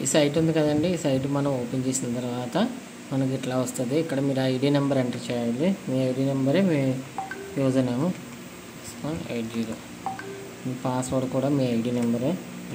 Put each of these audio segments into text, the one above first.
ఈ సైట్ ఉంది కదండి, ఈ సైట్ మనం ఓపెన్ చేసిన తర్వాత మనకి ఇట్లా వస్తుంది. ఇక్కడ మీరు ఐడి నెంబర్ ఎంటర్ చేయాలి. మీ ఐడి నెంబరే మీ యూజర్ నేమ్ 6180. మీ పాస్వర్డ్ కూడా మీ ఐడి నెంబరే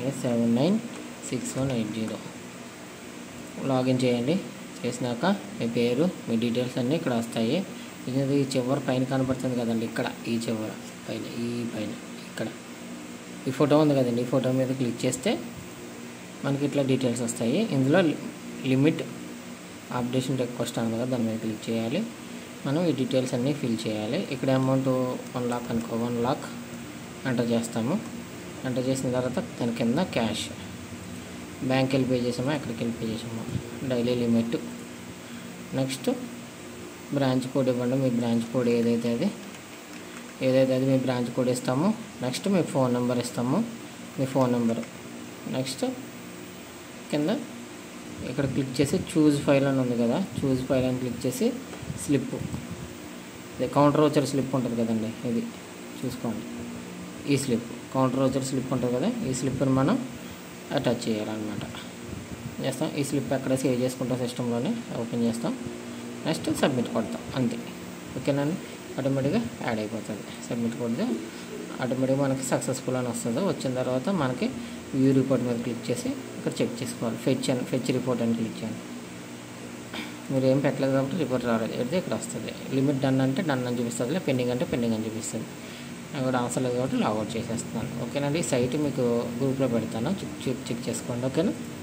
796180. లాగిన్ చేయండి. చేసినాక మీ పేరు, మీ డీటెయిల్స్ అన్నీ ఇక్కడ వస్తాయి. ఇది ఈ చివరి పైన కనబడుతుంది కదండి, ఇక్కడ ఈ చివర పైన ఇక్కడ ఈ ఫోటో ఉంది కదండి, ఈ ఫోటో మీద క్లిక్ చేస్తే మనకి ఇట్లా డీటెయిల్స్ వస్తాయి. ఇందులో లిమిట్ అప్డేషన్ రిక్వెస్ట్ అని కదా, దాని మీద క్లిక్ చేయాలి. మనం ఈ డీటెయిల్స్ అన్నీ ఫిల్ చేయాలి. ఇక్కడ అమౌంట్ 1 lakh అనుకో, 1 lakh ఎంటర్ చేస్తాము. ఎంటర్ చేసిన తర్వాత దాని కింద క్యాష్, బ్యాంక్ వెళ్ళి పే చేసామా, ఎక్కడికి వెళ్ళి పే చేసామా, daily limit. Next branch code ఇవ్వండి. మీ బ్రాంచ్ కోడ్ ఏదైతే అది మీ బ్రాంచ్ కోడ్ ఇస్తాము. నెక్స్ట్ మీ ఫోన్ నెంబర్ ఇస్తాము, మీ ఫోన్ నెంబర్. నెక్స్ట్ కింద ఇక్కడ క్లిక్ చేసి చూజ్ ఫైల్ అని ఉంది కదా, చూజ్ ఫైల్ అని క్లిక్ చేసి స్లిప్, కౌంటర్ వచ్చర్ స్లిప్ ఉంటుంది కదండి, ఇది చూసుకోండి. ఈ స్లిప్ కౌంటర్ వచ్చర్ స్లిప్ ఉంటుంది కదా, ఈ స్లిప్ని మనం అటాచ్ చేయాలన్నమాట. చేస్తాం. ఈ స్లిప్ ఎక్కడ సేవ్ చేసుకుంటాం, సిస్టంలోనే ఓపెన్ చేస్తాం. నెక్స్ట్ సబ్మిట్ కొడతాం, అంతే. ఓకేనండి, ఆటోమేటిక్గా యాడ్ అయిపోతుంది. సబ్మిట్ కొడితే ఆటోమేటిక్గా మనకి సక్సెస్ఫుల్ అని వస్తుంది. వచ్చిన తర్వాత మనకి వ్యూ రిపోర్ట్ మీద క్లిక్ చేసి ఇక్కడ చెక్ చేసుకోవాలి. ఫెచ్ రిపోర్ట్ అని క్లిక్ చేయండి. మీరు ఏం పెట్టలేదు కాబట్టి రిపోర్ట్ రాలేదు, అయితే ఇక్కడ వస్తుంది. లిమిట్ డన్ అంటే డన్ అని చూపిస్తుంది, పెండింగ్ అంటే పెండింగ్ అని చూపిస్తుంది. నాకు కూడా అవసరం లేదు కాబట్టి లాగౌట్ చేసేస్తున్నాను. ఓకేనండి, ఈ సైట్ మీకు గ్రూప్లో పెడతాను, చెక్ చేసుకోండి. ఓకేనా.